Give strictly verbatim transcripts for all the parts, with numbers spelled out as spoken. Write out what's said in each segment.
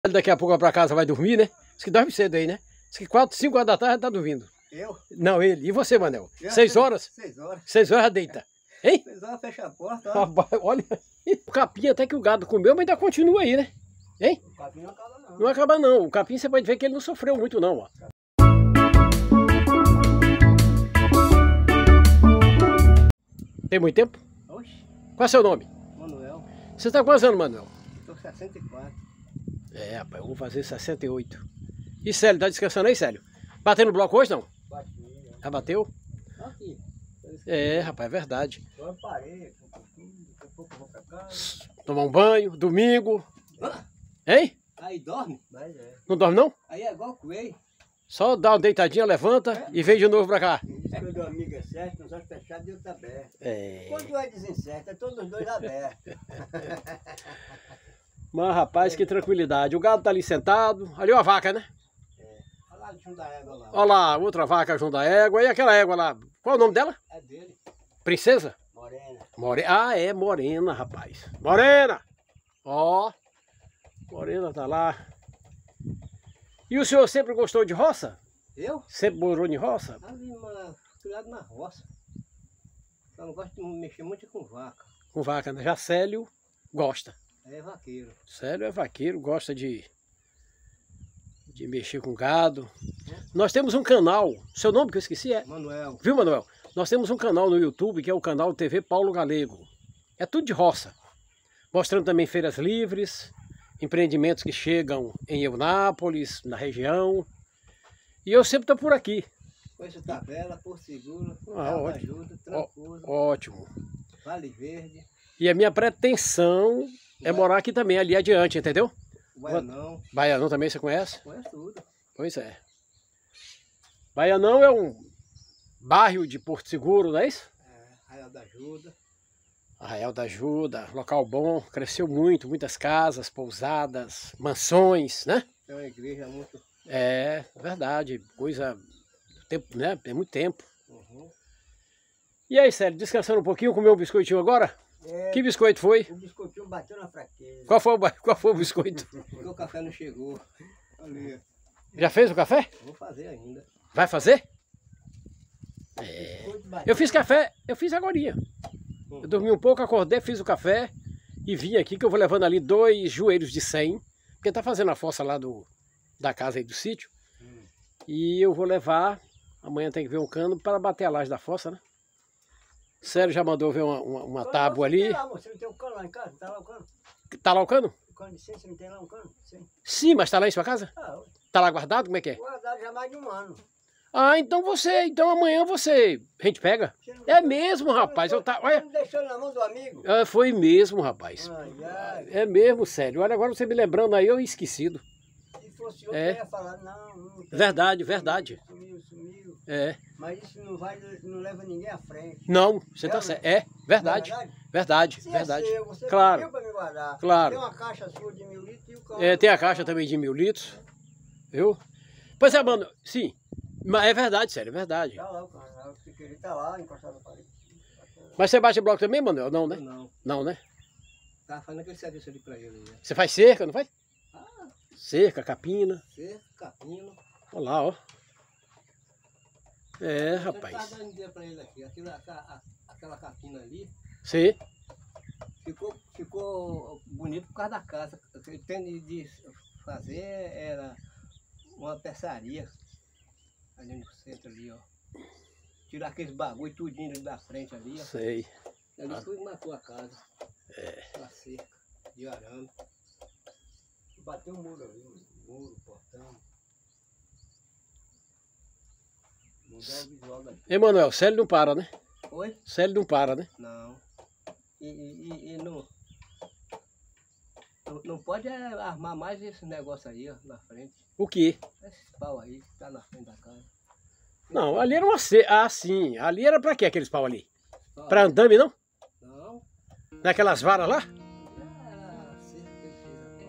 Daqui a pouco vai pra casa, vai dormir, né? Diz que dorme cedo aí, né? Diz que quatro, cinco horas da tarde tá dormindo. Eu? Não, ele. E você, Manel? Eu Seis sei- horas? Seis horas. Seis horas já deita. Hein? Seis horas fecha a porta, ó. Rapaz, olha. O capim até que o gado comeu, mas ainda continua aí, né? Hein? O capim não acaba não. Não acaba não. O capim você pode ver que ele não sofreu muito não, ó. Tem muito tempo? Oxe, Qual é seu nome? Manuel, Você tá quantos anos, Manuel? tô com sessenta e quatro. É, rapaz, eu vou fazer sessenta e oito. E Célio, tá descansando aí, Célio? Batendo bloco hoje, não? Bati, né? Já bateu? Aqui. É, rapaz, é verdade. Eu parei, tô com tudo, daqui a pouco eu vou pra casa. Tomar um banho, domingo. Ah, Hein? aí dorme? Mas é. Não dorme não? Aí é igual coelho. Só dá uma deitadinha, levanta É. e vem de novo pra cá. Diz que o do amigo é certo, nos olhos fechados e outro aberto. É. Quando é desincerto, é todos os dois abertos. Mas rapaz, que tranquilidade. O gado tá ali sentado. Ali ó a vaca, né? Olha lá junto da égua lá. Olha lá, outra vaca junto à égua. E aquela égua lá? Qual é o nome dela? É dele, Princesa? morena. More... Ah, é Morena, rapaz. Morena! Ó. Morena tá lá. E o senhor sempre gostou de roça? Eu? Sempre morou em roça? Ali, mano, criado na roça. Só não gosto de mexer muito com vaca. Com vaca, né? Já Célio gosta. É vaqueiro. Célio é vaqueiro, gosta de, de mexer com gado. Nós temos um canal, seu nome que eu esqueci é? Manuel. Viu, Manuel? Nós temos um canal no YouTube que é o canal T V Paulo Galego. É tudo de roça. Mostrando também feiras livres, empreendimentos que chegam em Eunápolis, na região. E eu sempre estou por aqui. Conheço Tabela, Porto Seguro, Ah, Cabo ótimo. Ajuda, Trancoso, Ótimo. Vale Verde, E a minha pretensão é morar aqui também, ali adiante, entendeu? Baianão. Baianão também você conhece? Conheço tudo. Pois é. Baianão é um bairro de Porto Seguro, não é isso? É, Arraial da Ajuda. Arraial da Ajuda, local bom, cresceu muito, muitas casas, pousadas, mansões, né? Tem uma igreja muito... É, verdade, coisa do tempo, né? É muito tempo. Uhum. E aí, Célio, descansando um pouquinho, comeu um biscoitinho agora? É, Que biscoito foi? o biscoitinho bateu na fraqueza. Qual foi o, ba- qual foi o biscoito? Porque o café não chegou. Ali, Já fez o café? vou fazer ainda. Vai fazer? Biscoito bateu. Eu fiz café, eu fiz agorinha. Eu dormi um pouco, acordei, fiz o café e vim aqui que eu vou levando ali dois joelhos de cem, porque tá fazendo a fossa lá do, da casa aí do sítio. Hum. E eu vou levar, amanhã tem que ver um cano para bater a laje da fossa, né? Célio já mandou ver uma, uma, uma Cano, tábua você tem ali. lá, moço, você não tem um cano lá em casa? Tá lá o cano? Tá lá o cano? O cano de cem, você não tem lá um cano? Sim. Sim, mas tá lá em sua casa? Ah, Tá lá guardado? Como é que é? guardado já há mais de um ano. Ah, então você, então amanhã você, a gente pega. Você não- É mesmo, rapaz, eu tá, Você olha, não deixou na mão do amigo? ah, foi mesmo, rapaz. Ai, ai. É mesmo, sério. Olha, agora você me lembrando aí, eu esquecido. Se fosse outro, É. eu ia falar, não, não tem. Verdade, verdade. Sumiu, sumiu. É. Mas isso não vai, não leva ninguém à frente. Não, você tá É, certo. É, verdade. Não é verdade? Verdade, Se verdade. é seu, você Claro. pediu pra me guardar. Claro. Tem uma caixa sua de mil litros e o cano. É, tem a caixa também de mil litros. Viu? Pois é, mano, sim. Mas é verdade, sério, é verdade. Tá lá o cano, lá, se querer, tá lá, encostado na parede. Mas você bate bloco também, Manuel? Não, né? Não, Não, né? tava fazendo aquele serviço ali pra ele. Né? Você faz cerca, não faz? Ah, Cerca, capina. cerca, capino. Olha lá, ó. É, Eu tava rapaz. dando ideia pra ele aqui. Aquela, a- aquela capina ali Sim. ficou, ficou bonito por causa da casa. O que ele tem de- de fazer era uma peçaria ali no centro ali, ó. Tirar aqueles bagulho tudinho ali da frente ali, ó. Sei. Ali foi e matou a casa. É. A cerca de arame. Bateu um muro ali, um muro, portão. Mudar o visual daqui. Ei, Manuel, Célio não para, né? Oi? Célio não para, né? Não. E, e, e- e não, não. Não pode é, armar mais esse negócio aí, ó, na frente. O quê? Esse pau aí que tá na frente da casa. Não, ali era uma cerca. Ah, sim. Ali era pra quê aqueles pau ali? Ó, Pra andame, não? Não. Naquelas varas lá? Era a cerca que ele fez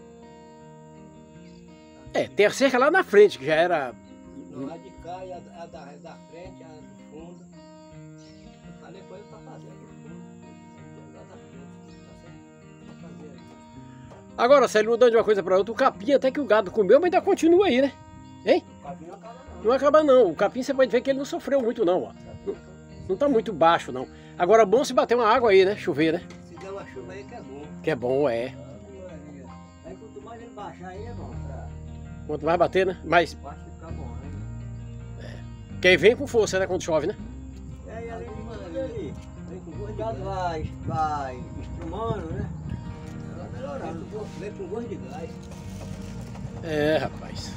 agora. É, tem a cerca lá na frente, que já era. Não, a de cá e a, a da, a da frente, a do fundo. Eu falei com ele pra fazer a do fundo. A da frente, tá certo? Pra fazer aí. Agora, Célio, mudando de uma coisa para outra, o capim até que o gado comeu, mas ainda continua aí, né? Hein? O capim não acaba não. Não acaba não. O capim você pode ver que ele não sofreu muito não, ó. Não, não tá muito baixo não. Agora, bom se bater uma água aí, né? Chover, né? Se der uma chuva aí que é bom. Que é bom, é. Aí quanto mais ele baixar aí é bom. Pra... Quanto mais bater, né? Mas Baixo ficar bom, né? quem vem com força, né? Quando chove, né? É, e além de mais ali, vem com gosto de gás, vai, vai estrumando, né? Vai melhorando, vem com gosto de gás. É, rapaz.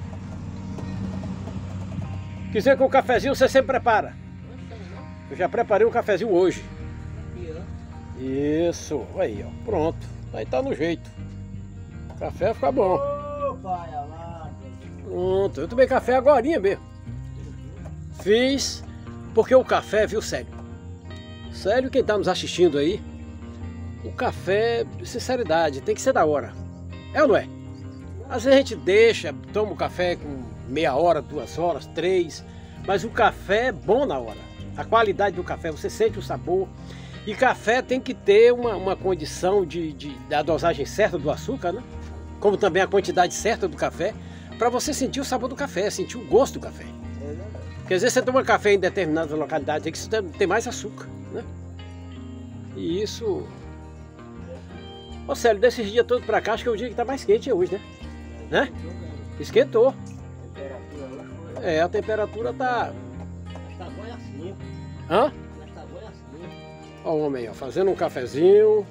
Quer dizer que o cafezinho você sempre prepara? Eu já preparei um cafezinho hoje. Aqui, ó. Isso, aí, ó. Pronto. Aí tá no jeito. O café fica bom. Ô, pai amado. Pronto. Eu tomei café agorinha mesmo. Fiz porque o café, viu, Célio? Célio, quem tá nos assistindo aí, o café, sinceridade, tem que ser da hora. É ou não é? Às vezes a gente deixa, toma o café com meia hora, duas horas, três, mas o café é bom na hora. A qualidade do café, você sente o sabor. E café tem que ter uma, uma condição de, de, da dosagem certa do açúcar, né? Como também a quantidade certa do café, para você sentir o sabor do café, sentir o gosto do café. Porque às vezes você toma café em determinadas localidades que isso tem, tem mais açúcar, né? E isso... Ô Célio, desses dias todos pra cá, acho que é o dia que tá mais quente é hoje, né? Né? Esquentou. É, a temperatura tá... Mas tá bom é assim. Hã? Mas tá bom é assim. Ó o homem, ó, fazendo um cafezinho.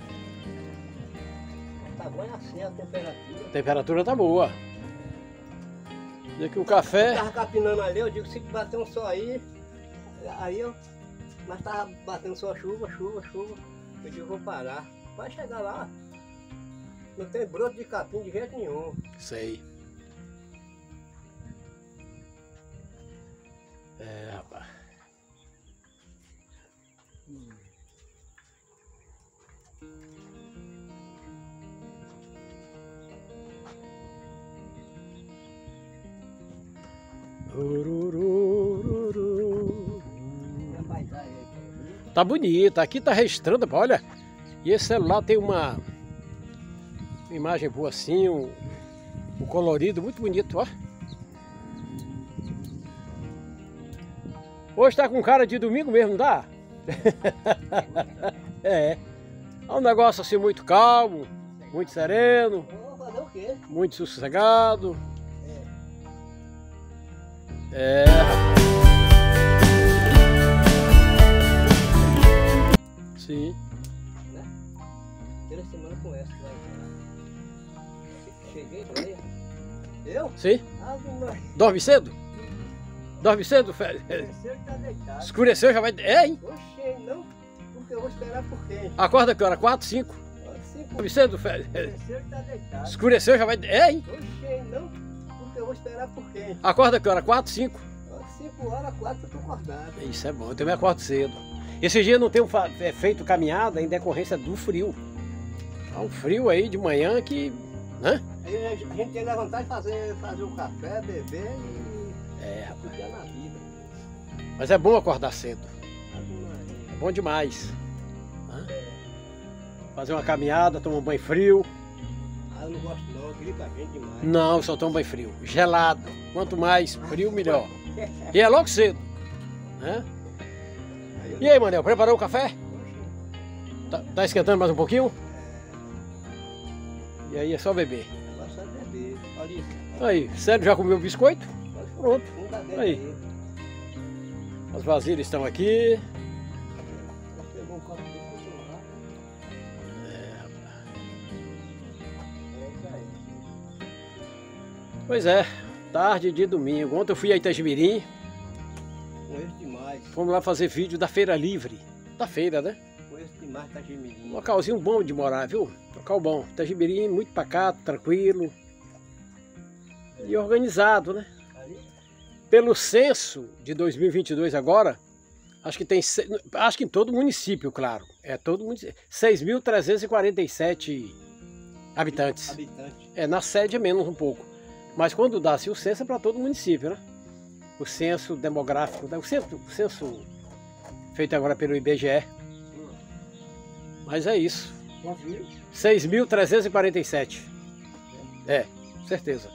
Mas tá bom é assim a temperatura. A temperatura tá boa. Dizer que o café... Eu tava capinando ali, eu digo, se bater um sol aí, aí eu... Mas tava batendo só chuva, chuva, chuva. Eu digo, vou parar. Vai chegar lá. Não tem broto de capim de jeito nenhum. Sei. É, rapaz. Hum. Tá bonito, aqui tá registrando, olha. E esse celular tem uma, uma imagem boa assim, um, um colorido muito bonito, ó. Hoje tá com cara de domingo mesmo, não dá? É. É um negócio assim muito calmo, muito sereno. Vou fazer o quê? Muito sossegado. É. Sim. Né? Três semanas com essa, vai entrar. Cheguei, foi. Eu? Sim. Ah, não. Dorme cedo? Dorme cedo, Félix? Escureceu e tá deitado. Escureceu, já vai... É, hein? Oxê, não. Porque eu vou esperar por quem? Acorda que hora? Quatro, cinco? Cinco. Dorme cedo, Félix? Escureceu e tá deitado. Escureceu, já vai... É, hein? Oxê, não. Porque eu vou esperar por quem? Acorda que hora? Quatro, cinco? Cinco horas, quatro eu tô acordado. Isso é bom, eu também acordo cedo. Esse dia eu não tenho feito caminhada em decorrência do frio. Há um frio aí de manhã que... Né? Aí a gente tem que levantar e fazer, fazer um café, beber e... É, rapaz. Ficar na vida. Mas é bom acordar cedo. É É bom demais. Hã? Fazer uma caminhada, tomar um banho frio. Ah, eu não gosto não, gripa a gente demais. Não, eu só tomo banho frio. Gelado. Quanto mais frio, melhor. E é logo cedo. Né? E aí, Manel, preparou o café? Tá, tá esquentando mais um pouquinho? E aí é só beber. Bastante beber. Olha isso. Aí, Célio já comeu o biscoito? Pronto. Um da dentro Aí. aí. As vasilhas estão aqui. Pegou um copo de continuar. É, rapaz. É isso aí. Pois é, tarde de domingo. Ontem eu fui a Itagimirim. Conheço demais. Fomos lá fazer vídeo da Feira Livre. Da feira, né? Conheço demais Itagimirim. Localzinho bom de morar, viu? Local bom. Itagimirim, muito pacato, tranquilo. E organizado, né? Ali? Pelo censo de dois mil e vinte e dois agora, acho que tem, acho que em todo o município, claro. É todo o município. seis mil trezentos e quarenta e sete habitantes. Habitante. É, na sede é menos um pouco. Mas quando dá-se o censo é para todo o município, né? O censo demográfico, o censo, o censo feito agora pelo I B G E. Mas é isso. seis mil trezentos e quarenta e sete. É, certeza.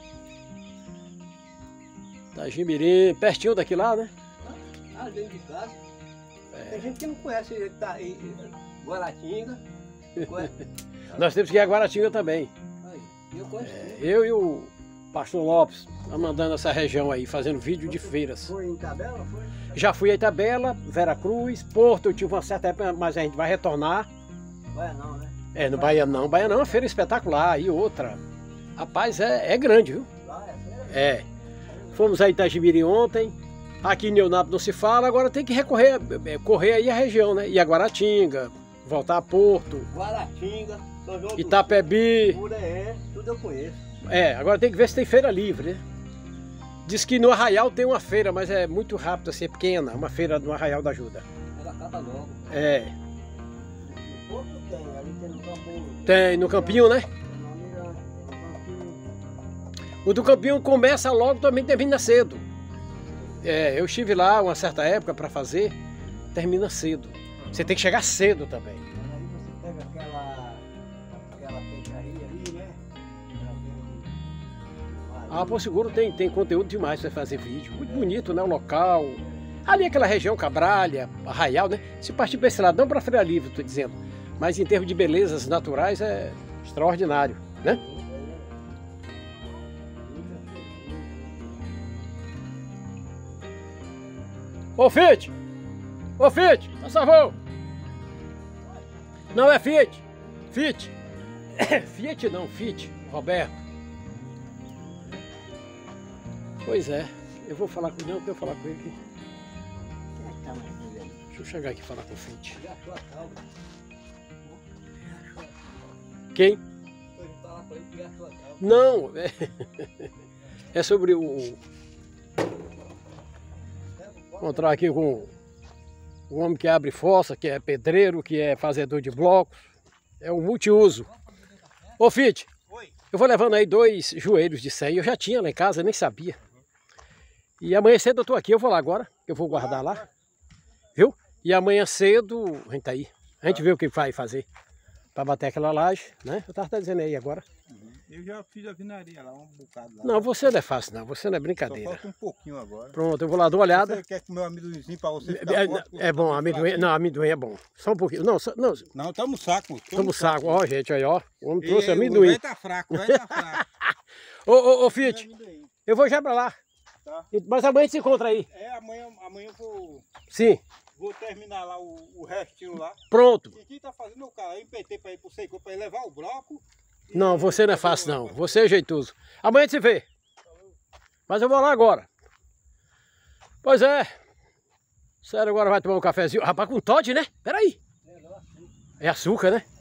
Itagimirim, pertinho daqui lá, né? Ah, dentro de casa. É. Tem gente que não conhece Ita- I- I- Guaratinga. Conhece? Nós temos que ir a Guaratinga também. Aí, eu conheço. É, eu e o Pastor Lopes, andando essa região aí, fazendo vídeo de feiras. Foi em Itabela, foi? Já fui a Itabela, Veracruz, Porto, eu tive uma certa época, mas a gente vai retornar. Vai não, né? É, no Bahia não. Bahia não é uma feira espetacular. E outra, rapaz, é, é grande, viu? Lá é feira. É. Fomos a Itagimirim ontem. Aqui em Neonápolis não se fala, agora tem que recorrer, é, correr aí a região, né? Ir a Guaratinga, voltar a Porto, Guaratinga, São João do Itapebi. Sul, Puré, tudo eu conheço. É, agora tem que ver se tem feira livre, né? Diz que no Arraial tem uma feira, mas é muito rápido, assim, é pequena, uma feira no Arraial da Ajuda. Ela acaba logo. É, No Porto tem, ali tem no Campo. tem no Campinho, né? No Mirante, no Campinho. O do Campinho começa logo, também termina cedo. É, eu estive lá uma certa época para fazer, termina cedo. Você tem que chegar cedo também. Aí você pega aquela, aquela peixaria ali, né? Ela vem- Ah, Porto Seguro tem, tem conteúdo demais para fazer vídeo. Muito bonito, né? O local. Ali aquela região, Cabralha, Arraial, né? Se partir para esse lado, não para Feira Livre, estou dizendo. Mas em termos de belezas naturais é extraordinário, né? Ô Fiat! Ô Fiat! Por favor! Não é Fiat! Fiat! Fiat não, Fiat, Roberto. Pois é, eu vou falar com ele, não, eu vou falar com ele aqui. Deixa eu chegar aqui e falar com o Fiat. Já achou a calda. Quem? Foi falar com ele que já achou a calda. Não, é, é sobre o... Encontrar aqui com o homem que abre fossa, que é pedreiro, que é fazedor de blocos. É um multiuso. Ô Fiat, eu vou levando aí dois joelhos de cem. Eu já tinha lá em casa, nem sabia. E amanhã cedo eu tô aqui, eu vou lá agora, eu vou guardar lá. Viu? E amanhã cedo a gente tá aí. A gente vê o que vai fazer para bater aquela laje, né? Eu tava até dizendo aí agora. Eu já fiz a vinaria lá, um bocado lá. Não, você não é fácil não, você não é Só brincadeira. falta um pouquinho agora. Pronto, eu vou lá dar uma olhada. Você quer comer um amendoinzinho pra você ficar É, forte? é bom, amendoim, não, amendoim é bom. Só um pouquinho. Não, só, não, Não, tamo saco. tamo saco. Ó, gente, aí, ó. O homem trouxe E, amendoim. O velho tá fraco, o velho tá fraco. Ô, ô, ô, Fiat, Amendoim, eu vou já pra lá. tá? Mas amanhã a gente se encontra aí. É, amanhã, amanhã eu vou, Sim, vou terminar lá o, o restinho lá. pronto. E quem tá fazendo o cara? Eu empetei pra ir pro Seicô, pra ir levar o bloco. e- Não, você não é fácil não. Você é jeitoso. Amanhã a gente se vê. Mas eu vou lá agora. Pois é. Sério, agora vai tomar um cafezinho. Rapaz, com Todd, né? Peraí. É açúcar, né?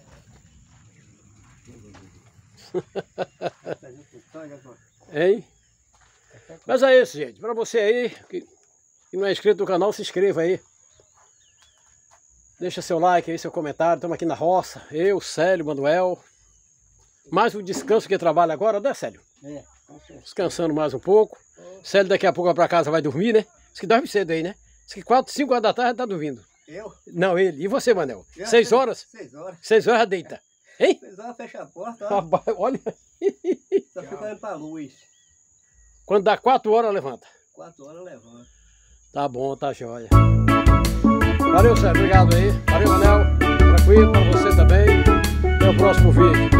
Hein? Mas é isso, gente. Pra você aí que que não é inscrito no canal, se inscreva aí. Deixa seu like aí, seu comentário. Estamos aqui na roça. Eu, Célio, Manuel. Mais um descanso que trabalha agora, né, Célio? É, com certeza. Descansando mais um pouco. Célio daqui a pouco vai pra casa, vai dormir, né? Diz que dorme cedo aí, né? Diz que quatro, cinco horas da tarde tá dormindo. Eu? Não, ele. E você, Manel? Eu Seis sei- horas? Seis horas. Seis horas já deita. Hein? Seis horas fecha a porta, ó. Rapaz, olha. Só fica olhando pra luz. Quando dá quatro horas, levanta. Quatro horas levanta. Tá bom, tá jóia. Valeu, Célio. Obrigado aí. Valeu, Manel. Tranquilo pra você também. Até o próximo vídeo.